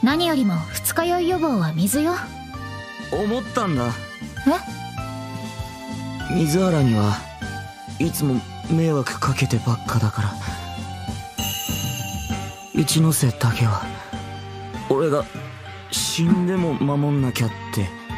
何よりも二日酔い予防は水よ。 思ったんだ。 え？ 水原にはいつも迷惑かけてばっかだから、一ノ瀬だけは俺が死んでも守んなきゃって